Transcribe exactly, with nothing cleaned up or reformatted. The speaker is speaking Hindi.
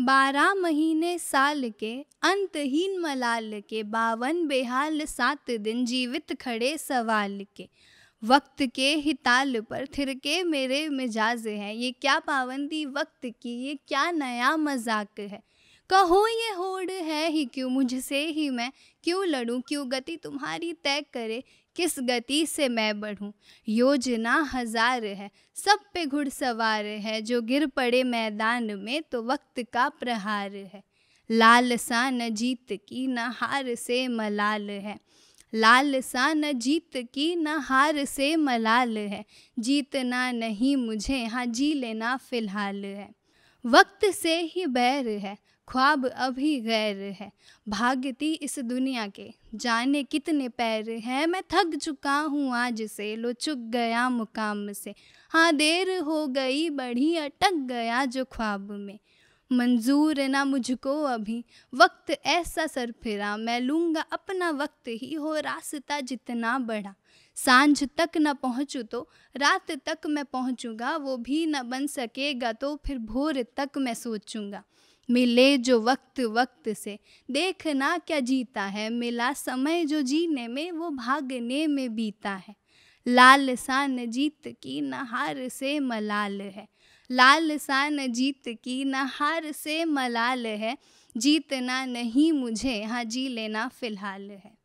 बारह महीने साल के अंतहीन मलाल के, बावन बेहाल सात दिन जीवित खड़े सवाल के। वक्त के ही ताल पर थिरके मेरे मिजाज है, ये क्या पाबंदी वक्त की, ये क्या नया मजाक है। कहो ये होड़ है ही क्यों, मुझसे ही मैं क्यों लड़ूं, क्यों गति तुम्हारी तय करे किस गति से मैं बढ़ूं। योजना हजार है सब पे घुड़सवार है, जो गिर पड़े मैदान में तो वक्त का प्रहार है। लालसा न जीत की न हार से मलाल है, लालसा न जीत की न हार से मलाल है। जीतना नहीं मुझे हाँ जी लेना फिलहाल है। वक्त से ही बैर है ख्वाब अभी गैर है, भागती इस दुनिया के जाने कितने पैर हैं। मैं थक चुका हूँ आज से, लो चुक गया मुकाम से। हाँ देर हो गई बढ़ी अटक गया जो ख्वाब में। मंजूर ना मुझको अभी वक्त ऐसा सर फिरा, मैं लूँगा अपना वक्त ही हो रास्ता जितना बड़ा। सांझ तक न पहुँचूँ तो रात तक मैं पहुँचूँगा, वो भी न बन सकेगा तो फिर भोर तक मैं सोचूँगा। मिले जो वक्त वक्त से देखना क्या जीता है, मिला समय जो जीने में वो भागने में बीता है। लालसा न जीत की न हार से मलाल है, लालसा न जीत की न हार से मलाल है। जीतना नहीं मुझे हाँ जी लेना फिलहाल है।